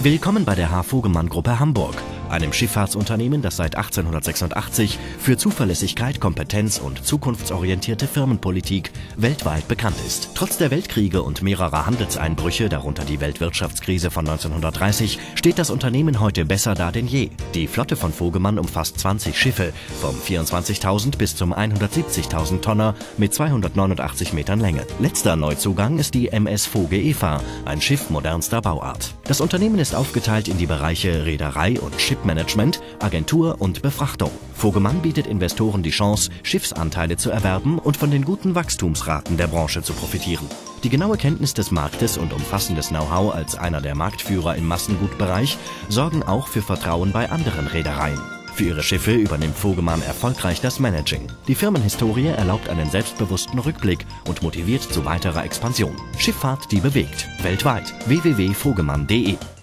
Willkommen bei der H. Vogemann Gruppe Hamburg, einem Schifffahrtsunternehmen, das seit 1886 für Zuverlässigkeit, Kompetenz und zukunftsorientierte Firmenpolitik weltweit bekannt ist. Trotz der Weltkriege und mehrerer Handelseinbrüche, darunter die Weltwirtschaftskrise von 1930, steht das Unternehmen heute besser da denn je. Die Flotte von Vogemann umfasst 20 Schiffe, vom 24.000 bis zum 170.000 Tonner mit 289 Metern Länge. Letzter Neuzugang ist die MS Voge Eva, ein Schiff modernster Bauart. Das Unternehmen ist aufgeteilt in die Bereiche Reederei und Shipmanagement, Agentur und Befrachtung. Vogemann bietet Investoren die Chance, Schiffsanteile zu erwerben und von den guten Wachstumsraten der Branche zu profitieren. Die genaue Kenntnis des Marktes und umfassendes Know-how als einer der Marktführer im Massengutbereich sorgen auch für Vertrauen bei anderen Reedereien. Für ihre Schiffe übernimmt Vogemann erfolgreich das Managing. Die Firmenhistorie erlaubt einen selbstbewussten Rückblick und motiviert zu weiterer Expansion. Schifffahrt, die bewegt. Weltweit. www.vogemann.de